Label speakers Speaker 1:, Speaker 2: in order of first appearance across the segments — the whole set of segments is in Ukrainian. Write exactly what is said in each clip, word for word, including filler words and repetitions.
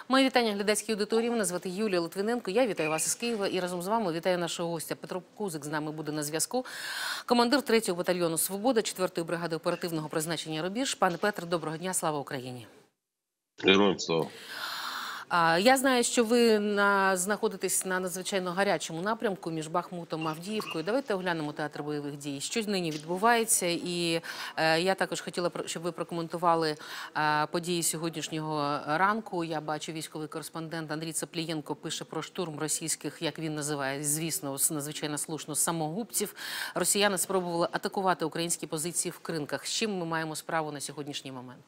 Speaker 1: Мої вітання глядацькій аудиторії. Мене звати Юлія Литвиненко. Я вітаю вас із Києва і разом з вами вітаю нашого гостя. Петро Кузик з нами буде на зв'язку. Командир третього батальйону «Свобода» четвертої бригади оперативного призначення «Рубіж». Пане Петре, доброго дня, слава Україні.
Speaker 2: Героям слава.
Speaker 1: Я знаю, що ви на, знаходитесь на надзвичайно гарячому напрямку між Бахмутом і Авдіївкою. Давайте оглянемо театр бойових дій. Що нині відбувається? І е, я також хотіла, щоб ви прокоментували е, події сьогоднішнього ранку. Я бачу, військовий кореспондент Андрій Цаплієнко пише про штурм російських, як він називає, звісно, надзвичайно слушно, самогубців. Росіяни спробували атакувати українські позиції в Кринках. З чим ми маємо справу на сьогоднішній момент?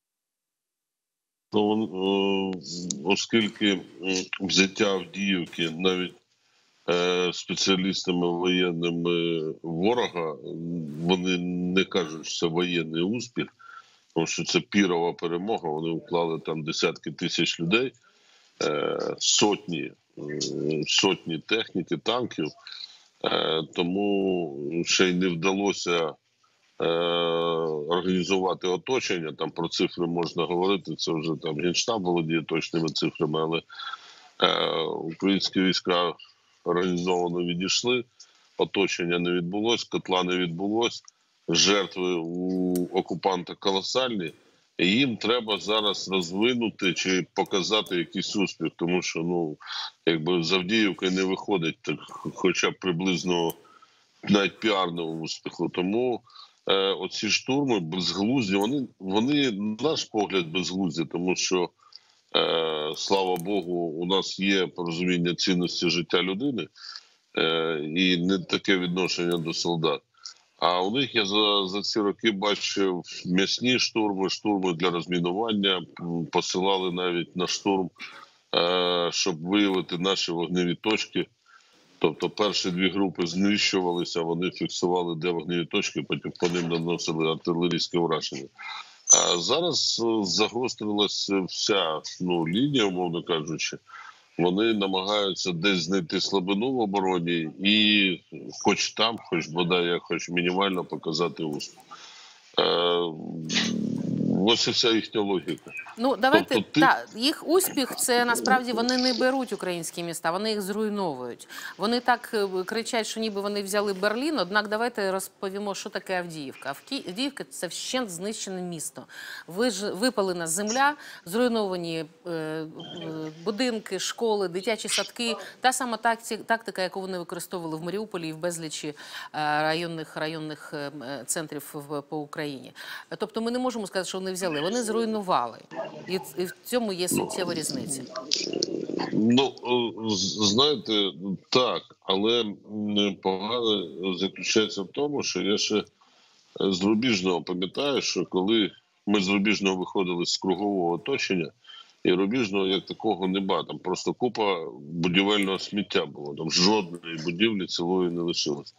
Speaker 2: Ну, оскільки взяття Авдіївки навіть спеціалістами воєнними ворога, вони не кажуть, що це воєнний успіх, тому що це пірова перемога, вони вклали там десятки тисяч людей, сотні, сотні техніки, танків, тому ще й не вдалося організувати оточення, там про цифри можна говорити, це вже там Генштаб володіє точними цифрами, але е, українські війська організовано відійшли, оточення не відбулось, котла не відбулось, жертви у окупанта колосальні, і їм треба зараз розвинути чи показати якийсь успіх, тому що, ну, якби з Авдіївки не виходить так, хоча б приблизно навіть піарного успіху, тому оці штурми безглузді, вони, вони, на наш погляд, безглузді, тому що, е, слава Богу, у нас є порозуміння цінності життя людини е, і не таке відношення до солдат. А у них я за, за ці роки бачив м'ясні штурми, штурми для розмінування, посилали навіть на штурм, е, щоб виявити наші вогневі точки. Тобто перші дві групи знищувалися, вони фіксували, де вогневі точки, потім по ним наносили артилерійське враження. А зараз загострилася вся ну, лінія, умовно кажучи. Вони намагаються десь знайти слабину в обороні і хоч там, хоч бодай, хоч мінімально показати успіх. Ось і вся їхня логіка.
Speaker 1: Ну, давайте,
Speaker 2: тобто, ти...
Speaker 1: та, їх успіх, це насправді вони не беруть українські міста, вони їх зруйновують. Вони так кричать, що ніби вони взяли Берлін, однак давайте розповімо, що таке Авдіївка. Авдіївка – це вщент знищене місто. Випалена земля, зруйновані е, будинки, школи, дитячі садки. Та сама тактика, яку вони використовували в Маріуполі і в безлічі районних, районних центрів по Україні. Тобто ми не можемо сказати, що вони взяли, вони зруйнували. І, і в цьому є суттєва різниця.
Speaker 2: Ну, знаєте, так, але погано заключається в тому, що я ще з Рубіжного пам'ятаю, що коли ми з Рубіжного виходили з кругового оточення, і Рубіжного як такого нема, там просто купа будівельного сміття було, там жодної будівлі цілої не лишилось.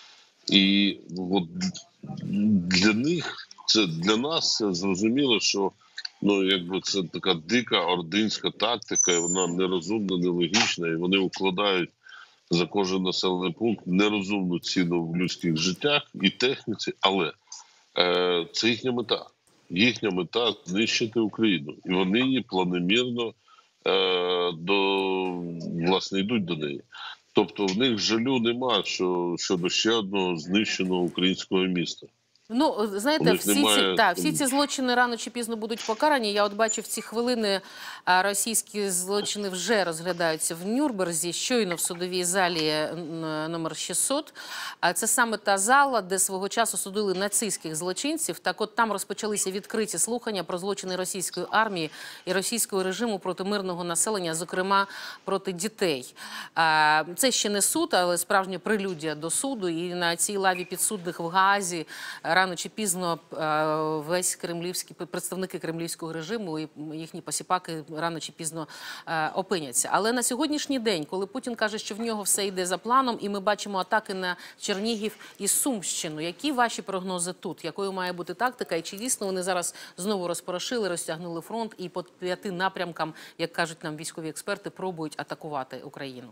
Speaker 2: І от для них, це для нас це зрозуміло, що ну, якби це така дика ординська тактика, і вона нерозумна, нелогічна, і вони укладають за кожен населений пункт нерозумну ціну в людських життях і техніці, але е, це їхня мета. Їхня мета – знищити Україну. І вони її планомірно е, до, власне, йдуть до неї. Тобто в них жалю нема що, щодо ще одного знищеного українського міста.
Speaker 1: Ну, знаєте, всі,
Speaker 2: немає...
Speaker 1: ці, та, всі ці злочини рано чи пізно будуть покарані. Я от бачу, в ці хвилини російські злочини вже розглядаються в Нюрнберзі, щойно в судовій залі номер шістсот. Це саме та зала, де свого часу судили нацистських злочинців. Так от там розпочалися відкриті слухання про злочини російської армії і російського режиму проти мирного населення, зокрема проти дітей. Це ще не суд, але справжня прелюдія до суду. І на цій лаві підсудних в Гаазі рано чи пізно весь кремлівський, представники кремлівського режиму і їхні посіпаки рано чи пізно опиняться. Але на сьогоднішній день, коли Путін каже, що в нього все йде за планом, і ми бачимо атаки на Чернігів і Сумщину, які ваші прогнози тут? Якою має бути тактика? І чи дійсно вони зараз знову розпорошили, розтягнули фронт і по п'яти напрямкам, як кажуть нам військові експерти, пробують атакувати Україну?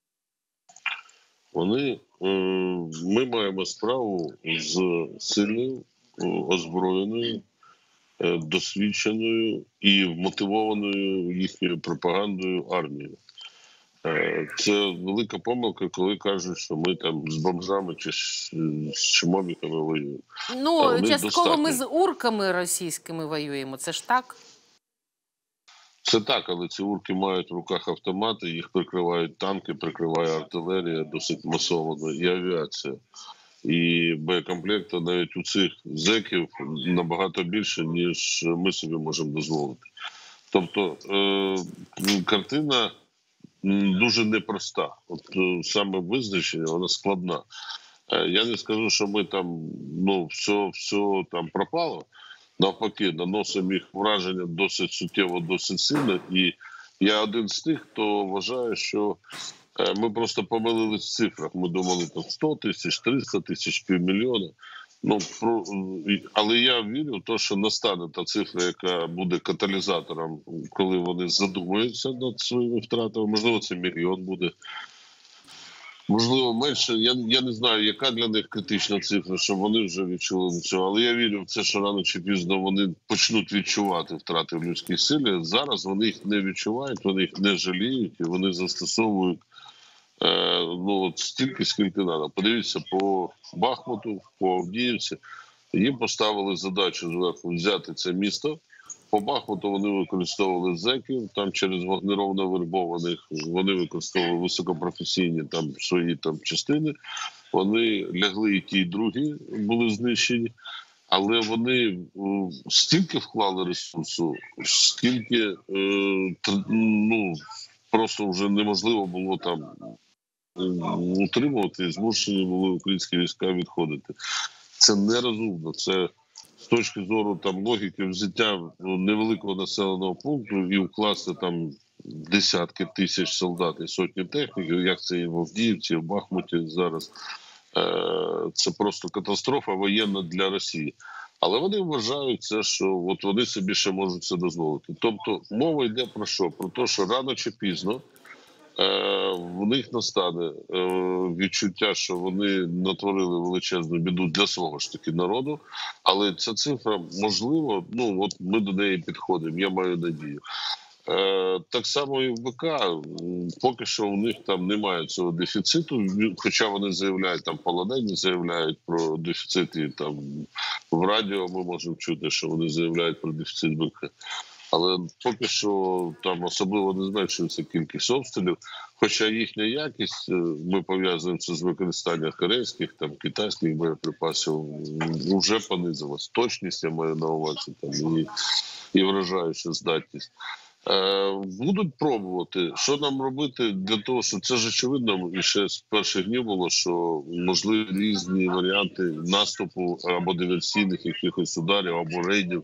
Speaker 2: Вони, ми маємо справу з сильною, озброєною, е, досвідченою і мотивованою їхньою пропагандою армією. Е, Це велика помилка, коли кажуть, що ми там з бомжами чи з з чмобіками воюємо. Е,
Speaker 1: Ну,
Speaker 2: Вони
Speaker 1: частково ми
Speaker 2: достатньо.
Speaker 1: з урками російськими воюємо, це ж так?
Speaker 2: Це так, але ці урки мають в руках автомати, їх прикривають танки, прикриває артилерія досить масовано і авіація. І боєкомплекту навіть у цих зеків набагато більше, ніж ми собі можемо дозволити. Тобто е, картина м, дуже непроста. От е, саме визначення, вона складна. Е, Я не скажу, що ми там ну все, все там пропало. Навпаки, наносимо їх враження досить суттєво, досить сильно. І я один з тих, хто вважає, що е, ми просто помилились в цифрах. Ми думали там сто тисяч, триста тисяч, півмільйона. Ну, про, і- але я вірю в те, що настане та цифра, яка буде каталізатором, коли вони задумаються над своїми втратами. Можливо, це мільйон буде. Можливо, менше. Я, я не знаю, яка для них критична цифра, щоб вони вже відчули цього. Але я вірю в це, що рано чи пізно вони почнуть відчувати втрати в людській силі. Зараз вони їх не відчувають, вони їх не жаліють і вони застосовують е, ну, от стільки, скільки треба. Подивіться, по Бахмуту, по Авдіївці, їм поставили задачу зверху взяти це місто. По Бахмуту вони використовували зеків, там через вагнеровно вербованих, вони використовували високопрофесійні там свої там частини. Вони лягли і ті, і другі були знищені, але вони е, стільки вклали ресурсу, скільки е, тр- ну, просто вже неможливо було там е, утримувати, і змушені були українські війська відходити. Це нерозумно, це з точки зору там логіки взяття ну, невеликого населеного пункту і вкласти там десятки тисяч солдат і сотні техніків, як це і в Авдіївці, і в Бахмуті зараз. Е, Це просто катастрофа воєнна для Росії. Але вони вважають це, що от вони собі ще можуть це дозволити. Тобто мова йде про що? Про те, що рано чи пізно е, в них настане е, відчуття, що вони натворили величезну біду для свого ж таки народу. Але ця цифра, можливо, ну от ми до неї підходимо, я маю надію. Е, так само і в БК, м, поки що у них там немає цього дефіциту, хоча вони заявляють, там полонені заявляють про дефіцит, і там в радіо ми можемо чути, що вони заявляють про дефіцит БК. Але поки що там особливо не зменшується кількість обстрілів, хоча їхня якість, е, ми пов'язуємо це з використанням корейських, там, китайських боєприпасів, м, вже понизилась. Точність, я маю на увазі, там, і, і вражаюча здатність. Е, Будуть пробувати. Що нам робити для того, що це ж очевидно, і ще з перших днів було, що можливі різні варіанти наступу або диверсійних якихось ударів, або рейдів.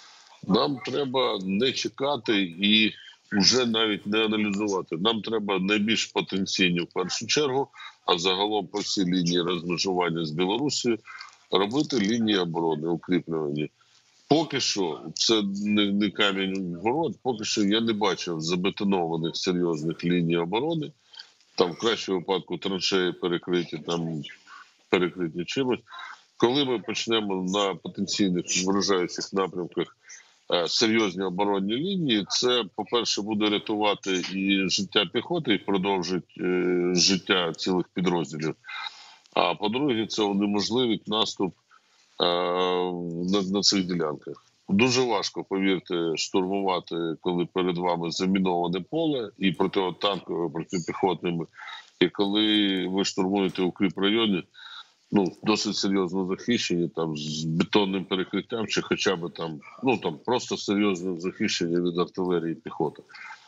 Speaker 2: Нам треба не чекати і вже навіть не аналізувати. Нам треба найбільш потенційні в першу чергу, а загалом по всій лінії розмежування з Білорусією робити лінії оборони укріплювані. Поки що це не, не камінь в город, поки що я не бачив забетонованих серйозних ліній оборони. Там в кращому випадку траншеї перекриті, там перекриті чимось. Коли ми почнемо на потенційних вражаючих напрямках е, серйозні оборонні лінії, це, по-перше, буде рятувати і життя піхоти, і продовжить е, життя цілих підрозділів. А по-друге, це унеможливить наступ е, на, на цих ділянках. Дуже важко, повірте, штурмувати, коли перед вами заміноване поле і протитанкове, протипіхотними. І коли ви штурмуєте укріп районі, ну, досить серйозно захищені, там, з бетонним перекриттям, чи хоча б там, ну, там, просто серйозне захищення від артилерії і піхоти.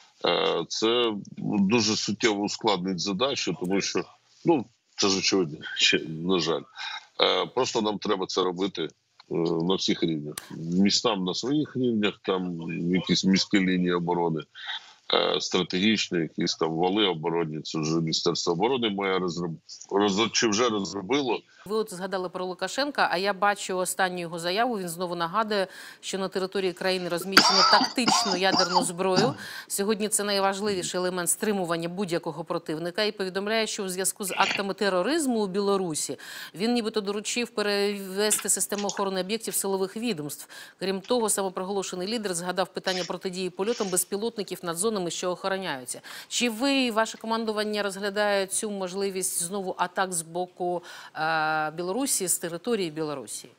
Speaker 2: Е, Це дуже суттєво ускладнить задачу, тому що, ну, це ж очевидно, ще, на жаль. Е, Просто нам треба це робити е, на всіх рівнях. Містам на своїх рівнях, там якісь міські лінії оборони, е, стратегічні, якісь там вали оборонні. Це вже Міністерство оборони має розроб... роз... чи вже розробило.
Speaker 1: Ви от згадали про Лукашенка, а я бачу останню його заяву. Він знову нагадує, що на території країни розміщено тактичну ядерну зброю. Сьогодні це найважливіший елемент стримування будь-якого противника. І повідомляє, що у зв'язку з актами тероризму у Білорусі він нібито доручив перевести систему охорони об'єктів силових відомств. Крім того, самопроголошений лідер згадав питання протидії польотам безпілотників над зонами, що охороняються. Чи ви і ваше командування розглядає цю можливість знову атак з боку е Білорусі, з території Білорусі?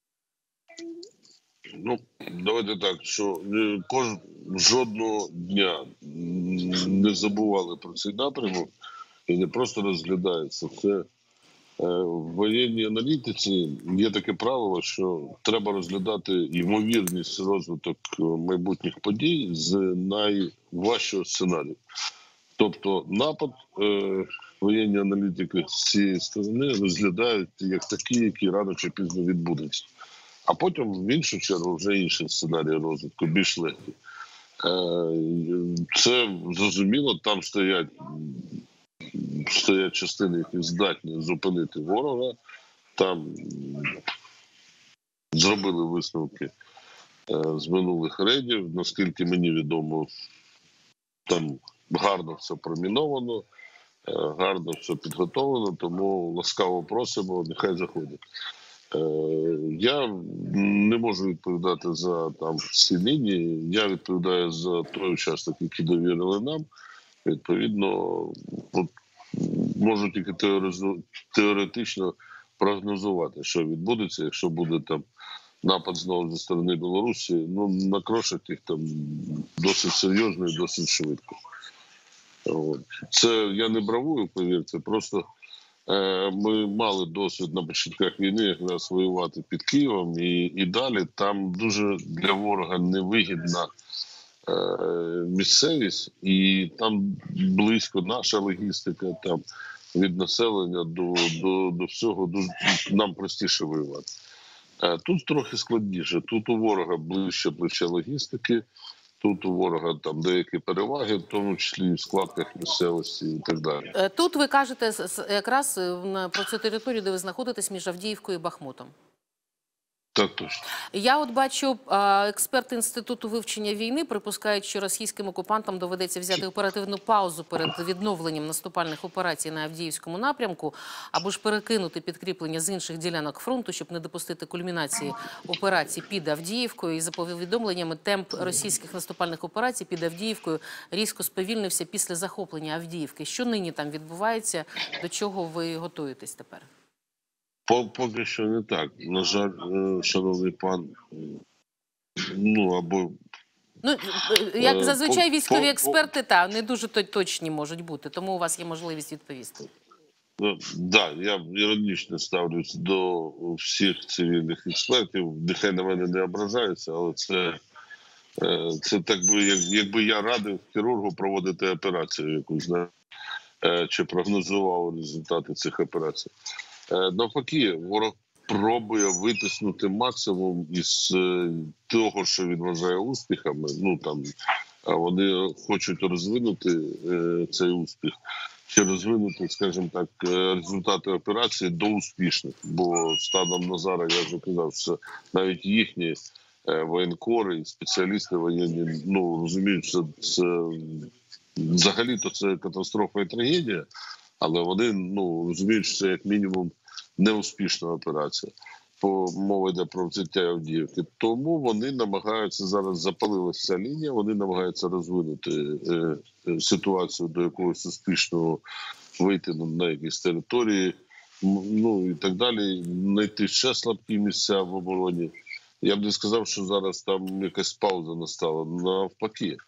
Speaker 2: Ну, давайте так, що кож... жодного дня не забували про цей напрямок і не просто розглядається. Це е, в воєнній аналітиці є таке правило, що треба розглядати ймовірність розвиток майбутніх подій з найважчого сценарію. Тобто напад е, воєнні аналітики з цієї сторони розглядають як такі, які рано чи пізно відбудуться. А потім, в іншу чергу, вже інший сценарій розвитку, більш легкий. Е, це зрозуміло, там стоять, стоять частини, які здатні зупинити ворога. Там зробили висновки е, з минулих рейдів. Наскільки мені відомо, там гарно все проміновано, гарно все підготовлено, тому ласкаво просимо, нехай заходять. Я не можу відповідати за там всі лінії, я відповідаю за той участок, який довірили нам. Відповідно, от, можу тільки теоретично прогнозувати, що відбудеться, якщо буде там напад знову зі сторони Білорусі, ну, накрошать їх там досить серйозно і досить швидко. От. Це я не бравую, повірте, просто е, ми мали досвід на початках війни якраз воювати під Києвом і, і далі. Там дуже для ворога невигідна е, місцевість, і там близько наша логістика, там від населення до, до, до всього дуже, нам простіше воювати. Тут трохи складніше. Тут у ворога ближче плече логістики, тут у ворога там деякі переваги, в тому числі в складках місцевості і так далі.
Speaker 1: Тут ви кажете якраз про цю територію, де ви знаходитесь між Авдіївкою і Бахмутом.
Speaker 2: Так точно.
Speaker 1: Я от бачу, експерти Інституту вивчення війни припускають, що російським окупантам доведеться взяти оперативну паузу перед відновленням наступальних операцій на Авдіївському напрямку, або ж перекинути підкріплення з інших ділянок фронту, щоб не допустити кульмінації операцій під Авдіївкою. І за повідомленнями, темп російських наступальних операцій під Авдіївкою різко сповільнився після захоплення Авдіївки. Що нині там відбувається? До чого ви готуєтесь тепер?
Speaker 2: Поки що не так. На жаль, шановний пан, ну, або...
Speaker 1: Ну, як зазвичай військові
Speaker 2: по,
Speaker 1: експерти, та, не дуже точні можуть бути, тому у вас є можливість відповісти.
Speaker 2: Так, да, я іронічно ставлюсь до всіх цивільних експертів, нехай на мене не ображаються, але це, це так би, як, якби я радив хірургу проводити операцію якусь, чи прогнозував результати цих операцій. Навпаки, ворог пробує витиснути максимум із того, що він вважає успіхами. Ну там вони хочуть розвинути цей успіх, чи розвинути, скажімо так, результати операції до успішних. Бо станом на зараз я вже казав, що навіть їхні воєнкори і спеціалісти воєнні, ну розуміють, що це взагалі-то це катастрофа і трагедія. Але вони, ну, розуміють, що це як мінімум неуспішна операція. По мова йде про взяття Авдіївки. Тому вони намагаються, зараз запалилася ця лінія, вони намагаються розвинути е, е, ситуацію до якогось успішного, вийти на, на якісь території, ну і так далі, знайти ще слабкі місця в обороні. Я б не сказав, що зараз там якась пауза настала, навпаки.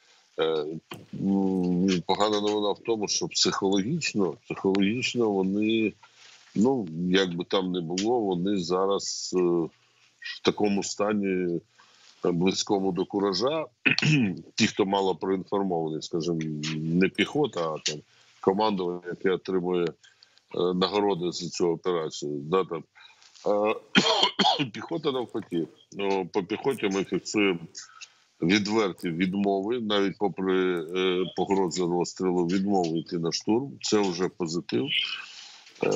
Speaker 2: Погана новина в тому, що психологічно, психологічно вони, ну, як би там не було, вони зараз в такому стані близькому до куража. Ті, хто мало проінформований, скажімо, не піхота, а там командування, яке отримує нагороди за цю операцію. Да, там. Піхота навпаки. По піхоті ми фіксуємо відверті відмови, навіть попри е, погрози розстрілу, відмови йти на штурм. Це вже позитив. Е,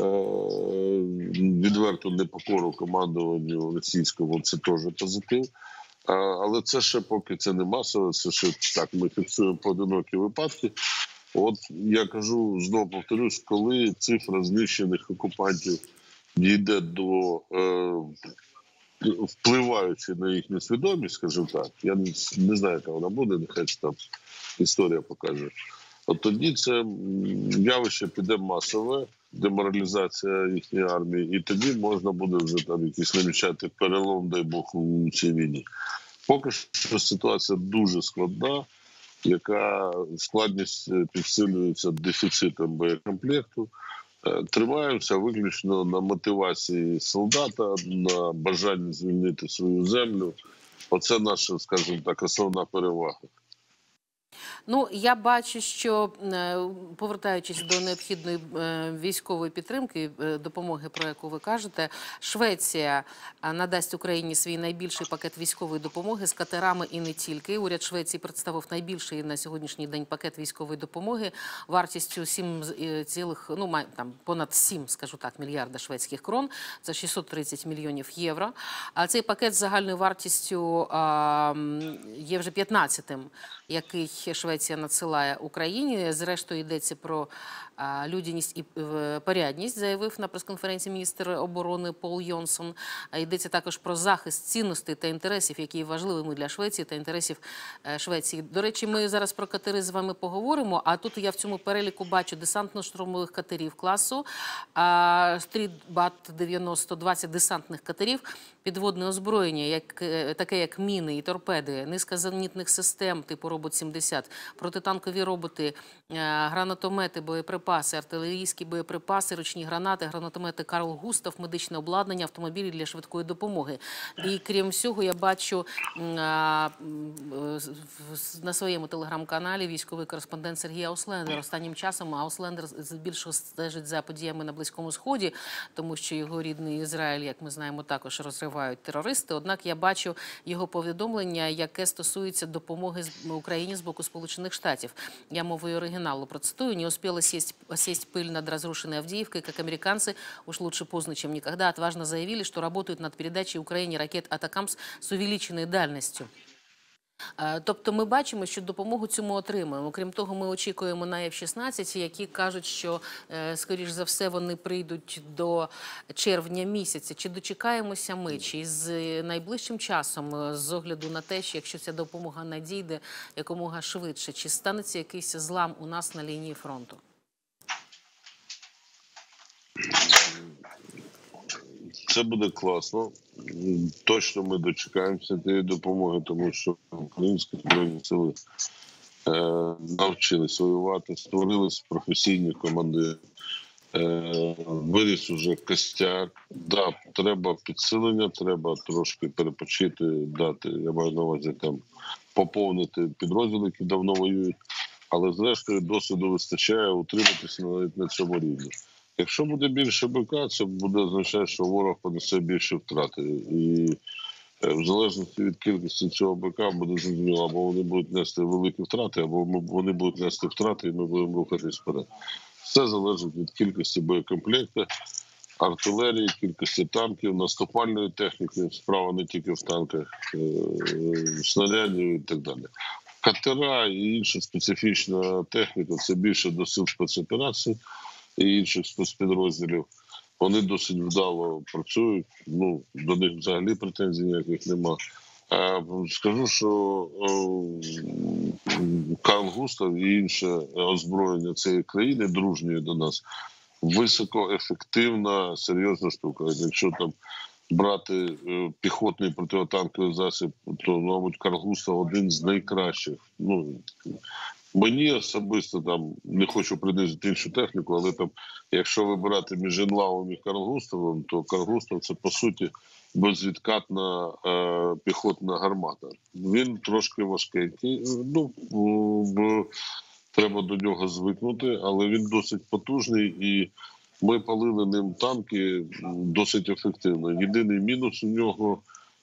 Speaker 2: відверту непокору командуванню російському – це теж позитив. А, але це ще поки це не масово, це ще так ми фіксуємо поодинокі випадки. От я кажу, знову повторюсь, коли цифра знищених окупантів дійде до, е, впливаючи на їхню свідомість, скажімо так, я не, не знаю, яка вона буде, нехай там історія покаже. От тоді це м, явище піде масове, деморалізація їхньої армії, і тоді можна буде вже там якийсь намічати перелом, дай Бог, у цій війні. Поки що ситуація дуже складна, яка складність е, підсилюється дефіцитом боєкомплекту. Е, Тримаємося виключно на мотивації солдата, на бажанні звільнити свою землю. Оце наша, скажімо так, основна перевага.
Speaker 1: Ну, я бачу, що е, повертаючись до необхідної е, військової підтримки, е, допомоги, про яку ви кажете, Швеція е, надасть Україні свій найбільший пакет військової допомоги з катерами і не тільки. Уряд Швеції представив найбільший на сьогоднішній день пакет військової допомоги вартістю сім цілих, ну, май, там, понад сім, скажу так, мільярда шведських крон. Це шістсот тридцять мільйонів євро. А цей пакет з загальною вартістю е, є вже п'ятнадцятим, який Швеція надсилає Україні. Зрештою, йдеться про а, людяність і е, порядність, заявив на прес-конференції міністр оборони Пол Йонсон. А, йдеться також про захист цінностей та інтересів, які є важливими для Швеції та інтересів е, Швеції. До речі, ми зараз про катери з вами поговоримо, а тут я в цьому переліку бачу десантно-штурмових катерів класу, а, Стрітбат дев'яносто, двадцять десантних катерів, підводне озброєння, як, е, таке як міни і торпеди, низка зенітних систем типу Робот сімдесят, протитанкові роботи, е, гранатомети, боєприпаси, артилерійські боєприпаси, ручні гранати, гранатомети Карл Густав, медичне обладнання, автомобілі для швидкої допомоги. І крім всього, я бачу м, а, м, в- на своєму телеграм-каналі військовий кореспондент Сергій Ауслендер. Останнім часом Ауслендер здебільшого стежить за подіями на Близькому Сході, тому що його рідний Ізраїль, як ми знаємо, також розривають терористи. Однак я бачу його повідомлення, яке стосується допомоги з- Україні з боку Сполучених Штатів. Я мовою оригиналу процитую. «Не успела сесть, сесть пыль над разрушенной Авдеевкой, как американцы, уж лучше поздно, чем никогда, отважно заявили, что работают над передачей Украине ракет «Атакамс» с увеличенной дальностью». Е, Тобто ми бачимо, що допомогу цьому отримуємо. Крім того, ми очікуємо на еф шістнадцять, які кажуть, що, е, скоріш за все, вони прийдуть до червня місяця. Чи дочекаємося ми, чи з найближчим часом, е, з огляду на те, що якщо ця допомога надійде якомога швидше, чи станеться якийсь злам у нас на лінії фронту?
Speaker 2: Це буде класно. М, Точно ми дочекаємося тієї допомоги, тому що українські збройні сили е, навчились воювати, створились професійні команди, е, виріс уже костяк. Да, треба підсилення, треба трошки перепочити, дати, я маю на увазі там поповнити підрозділи, які давно воюють, але зрештою досвіду вистачає утриматися навіть на цьому рівні. Якщо буде більше БК, це буде означати, що ворог понесе більше втрати. І е, в залежності від кількості цього БК буде зрозуміло, або вони будуть нести великі втрати, або ми- вони будуть нести втрати, і ми будемо рухатись вперед. Все залежить від кількості боєкомплекту, артилерії, кількості танків, наступальної техніки, справа не тільки в танках, е, снарядів і так далі. Катера і інша специфічна техніка – це більше до сил спецоперацій і інших спецпідрозділів. Вони досить вдало працюють, ну, до них взагалі претензій ніяких нема. А, скажу, що о, Карл Густав і інше озброєння цієї країни, дружньої до нас, високоефективна, серйозна штука. Якщо там брати е, піхотний протитанковий засіб, то, мабуть, Карл Густав один з найкращих. Ну, мені особисто, там, не хочу принизити іншу техніку, але там, якщо вибирати між Енлавом і Карл Густавом, то Карл Густав – це, по суті, безвідкатна е, піхотна гармата. Він трошки важкенький, ну, в, треба до нього звикнути, але він досить потужний, і ми палили ним танки досить ефективно. Єдиний мінус у нього –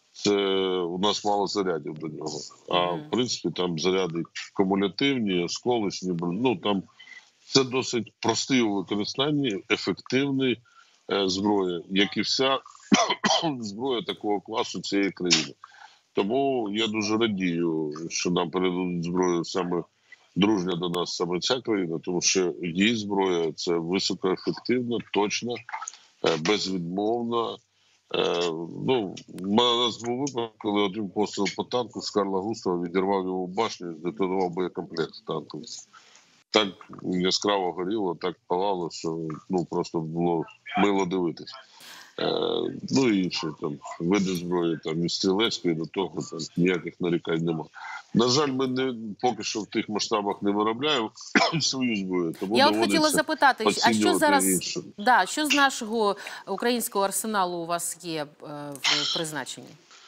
Speaker 2: це у нас мало зарядів до нього. А в принципі там заряди кумулятивні, осколочні, ну там це досить простий у використанні, ефективний е, зброя, як і вся зброя такого класу цієї країни. Тому я дуже радію, що нам передадуть зброю саме дружня до нас саме ця країна, тому що її зброя це високоефективна, точна, е, безвідмовна. Е, ну, у нас був випадок, коли один постріл по танку з Карла Густава відірвав його в башню і здетонував боєкомплект танковий. Так яскраво горіло, так палало, що ну просто було мило дивитись. Е, ну і інші там види зброї, там і стрілецької, до того там ніяких нарікань нема. На жаль, ми не поки що в тих масштабах не виробляємо свою зброю. Тому
Speaker 1: я от хотіла запитати, а що зараз
Speaker 2: іншу.
Speaker 1: да, що з нашого українського арсеналу у вас є е, в призначенні?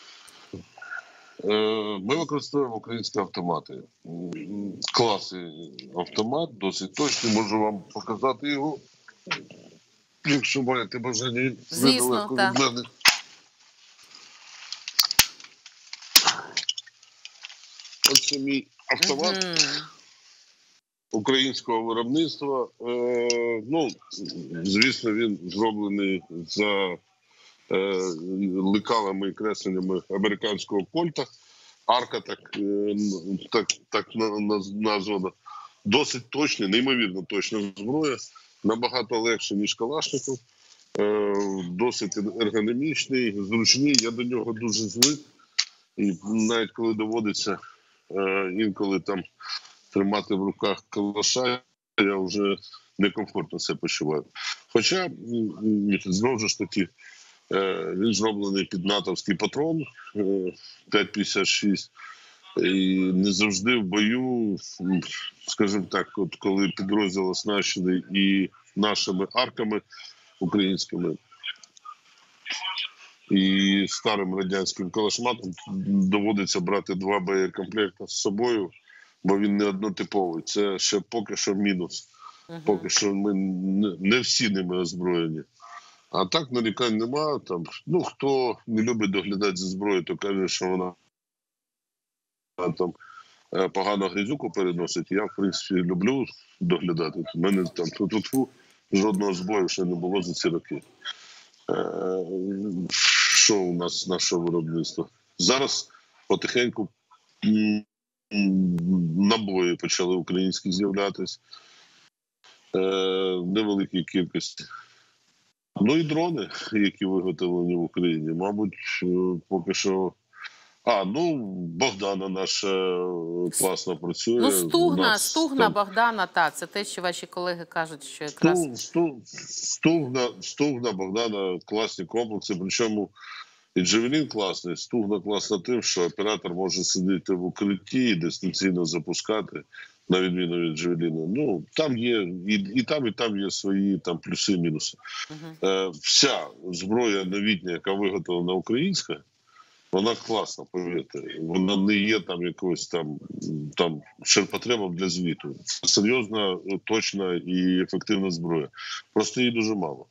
Speaker 2: Ми використовуємо українські автомати. Класи автомат, досить точний. Можу вам показати його, якщо маєте бажання.
Speaker 1: Звісно, так.
Speaker 2: Оце мій автомат mm-hmm. українського виробництва. Е, ну, звісно, він зроблений за е, лекалами і кресленнями американського кольта. Арка так, е, так, так названа. Досить точна, неймовірно точна зброя. Набагато легше, ніж Калашников. Е, досить ергономічний, зручний. Я до нього дуже звик. І навіть коли доводиться е, інколи там тримати в руках калаша, я вже некомфортно себе почуваю. Хоча, знову ж таки, е, він зроблений під натовський патрон е, п'ять п'ятдесят шість. І не завжди в бою, скажімо так, от коли підрозділ оснащений і нашими арками українськими, і старим радянським калашматом, доводиться брати два боєкомплекти з собою, бо він не однотиповий. Це ще поки що мінус. Uh-huh. Поки що ми не, не всі ними озброєні. А так нарікань нема. Там, ну, хто не любить доглядати за зброєю, то каже, що вона там погано грязюку переносить. Я, в принципі, люблю доглядати. У мене там тут жодного збою ще не було за ці роки. Що у нас наше виробництво? Зараз потихеньку набої почали українські з'являтися в невеликій кількості. Ну і дрони, які виготовлені в Україні, мабуть, поки що. А, ну, Богдана наша класно працює.
Speaker 1: Ну, Стугна,
Speaker 2: нас,
Speaker 1: Стугна,
Speaker 2: там...
Speaker 1: Богдана, так, це те, що ваші колеги кажуть, що якраз...
Speaker 2: Стуг, Стуг, Стугна, Стугна, Богдана, класні комплекси, причому і Джавелін класний, Стугна класна тим, що оператор може сидіти в укритті і дистанційно запускати, на відміну від Джавеліна. Ну, там є, і, і там, і там є свої там плюси і мінуси. Uh-huh. Е, вся зброя новітня, яка виготовлена українська, вона класна, повірте. Вона не є там якось там, там ширпотребом для звіту. Це серйозна, точна і ефективна зброя. Просто її дуже мало.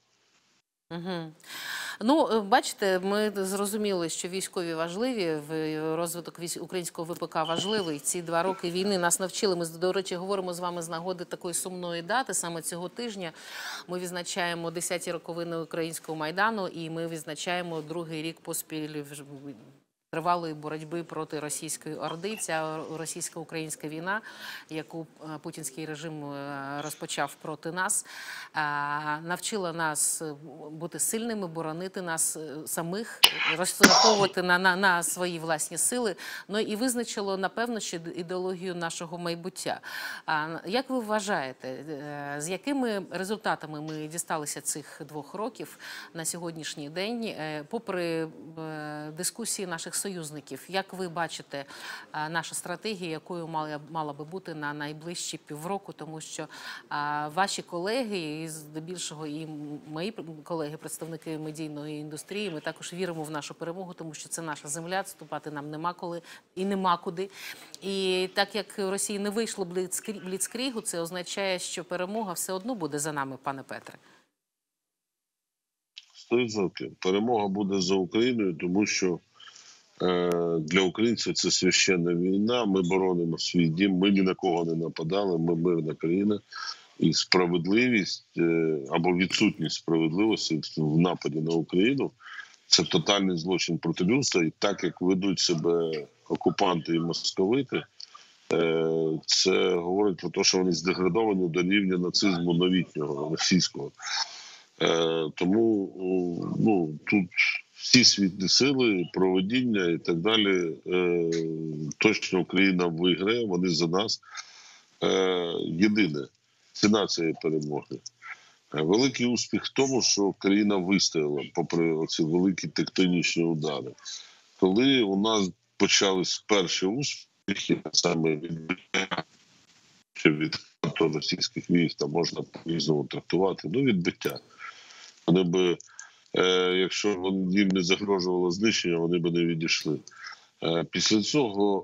Speaker 1: Угу. Ну, бачите, ми зрозуміли, що військові важливі, розвиток українського ВПК важливий. Ці два роки війни нас навчили. Ми, до речі, говоримо з вами з нагоди такої сумної дати. Саме цього тижня ми відзначаємо десяті роковини Українського Майдану і ми відзначаємо другий рік поспіль тривалої боротьби проти російської орди. Ця російсько-українська війна, яку путінський режим розпочав проти нас, навчила нас бути сильними, боронити нас самих, розраховувати на, на, на свої власні сили, ну і визначило, напевно, що ідеологію нашого майбуття. Як ви вважаєте, з якими результатами ми дісталися цих двох років на сьогоднішній день, попри дискусії наших союзників? Як ви бачите нашу стратегію, якою мала, мала би бути на найближчі півроку, тому що а, ваші колеги, і здебільшого і мої колеги, представники медійної індустрії, ми також віримо в нашу перемогу, тому що це наша земля, вступати нам нема коли і нема куди. І так як Росії не вийшло бліцкрігу, це означає, що перемога все одно буде за нами, пане Петре.
Speaker 2: сто відсотків. Перемога буде за Україною, тому що Е, Для українців це священна війна. Ми боронимо свій дім. Ми ні на кого не нападали. Ми мирна країна. І справедливість е, або відсутність справедливості в нападі на Україну – це тотальний злочин проти людства. І так, як ведуть себе окупанти і московити, е, це говорить про те, що вони здеградовані до рівня нацизму новітнього, російського. Е, Тому ну, тут всі світні сили, проведіння і так далі, е, точно Україна виграє, вони за нас. Е, Єдине, ціна цієї перемоги. Е, Великий успіх в тому, що країна вистояла, попри оці великі тектонічні удари. Коли у нас почались перші успіхи, саме відбиття чи від російських військ, там можна по-різному трактувати, ну відбиття. Вони би, е, якщо вони, їм не загрожувало знищення, вони б не відійшли. Е, після цього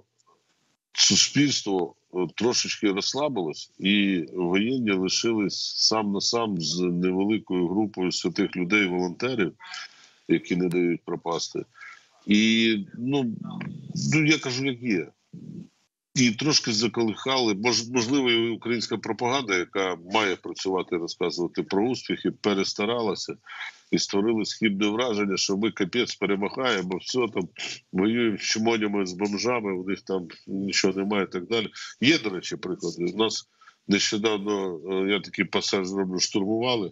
Speaker 2: суспільство трошечки розслабилось, і воєнні лишились сам на сам з невеликою групою святих людей, волонтерів, які не дають пропасти. І, ну, ну я кажу, як є. І трошки заколихали, можливо, і українська пропаганда, яка має працювати, розказувати про успіхи, перестаралася і створили схибне враження, що ми капець перемагаємо, все там, воюємо з чмонями, з бомжами, у них там нічого немає і так далі. Є, до речі, приклади. У нас нещодавно, я такий пасаж зроблю, штурмували,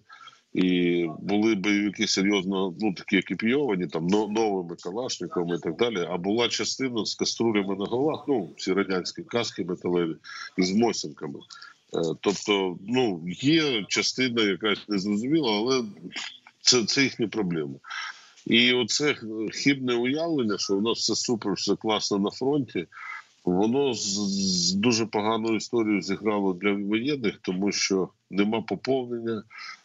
Speaker 2: і були бойовики серйозно, ну, такі екіпійовані, там, новими калашниками і так далі, а була частина з каструлями на головах, ну, всі радянські каски металеві, і з мосінками. Тобто, ну, є частина якась незрозуміла, але це, це їхні проблеми. І оце хибне уявлення, що у нас все супер, все класно на фронті, воно з, з дуже поганою історією зіграло для воєнних, тому що нема поповнення,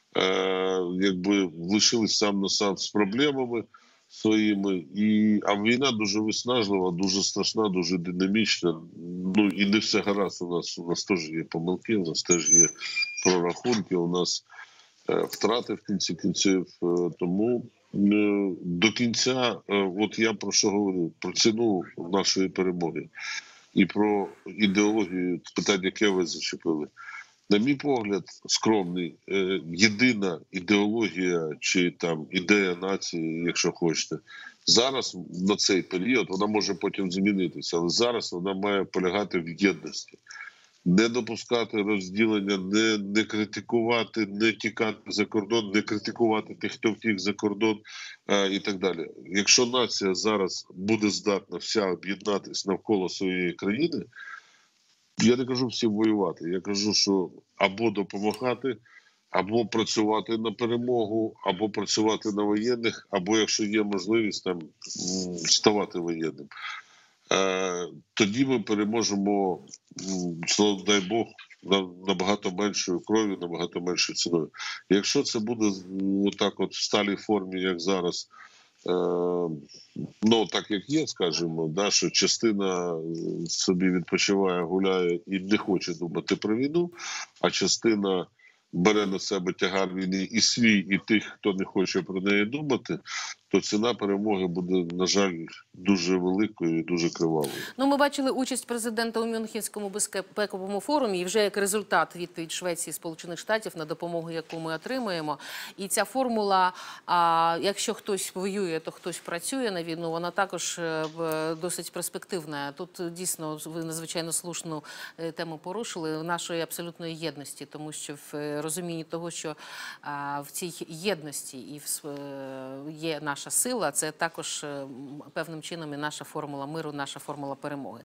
Speaker 2: Е, якби лишились сам на сам з проблемами своїми, і а війна дуже виснажлива, дуже страшна, дуже динамічна. Ну і не все гаразд. У нас у нас теж є помилки, у нас теж є прорахунки, у нас е, втрати в кінці кінців. Е, тому е, до кінця, е, от я про що говорю, про ціну нашої перемоги і про ідеологію, питання, яке ви зачепили. На мій погляд, скромний, єдина ідеологія чи там ідея нації, якщо хочете, зараз на цей період, вона може потім змінитися, але зараз вона має полягати в єдності. Не допускати розділення, не, не критикувати, не тікати за кордон, не критикувати тих, хто втік за кордон е, і так далі. Якщо нація зараз буде здатна вся об'єднатися навколо своєї країни, я не кажу всім воювати, я кажу, що або допомагати, або працювати на перемогу, або працювати на воєнних, або, якщо є можливість, там, ставати воєнним. Е, тоді ми переможемо, слово дай Бог, набагато меншою кров'ю, набагато меншою ціною. Якщо це буде отак от в сталій формі, як зараз, Е, ну, так як є, скажімо, да, що частина собі відпочиває, гуляє і не хоче думати про війну, а частина бере на себе тягар війни і свій, і тих, хто не хоче про неї думати, то ціна перемоги буде, на жаль, дуже великою і дуже кривавою.
Speaker 1: Ну, ми бачили участь президента у Мюнхенському безпековому форумі, і вже як результат відповідь Швеції і Сполучених Штатів на допомогу, яку ми отримуємо. І ця формула, а, якщо хтось воює, то хтось працює на війну, вона також е, досить перспективна. Тут дійсно ви надзвичайно слушну е, тему порушили, нашої абсолютної єдності, тому що в е, розумінні того, що а, в цій єдності і в, е, є наша сила, це також е, певним чином і наша формула миру, наша формула перемоги.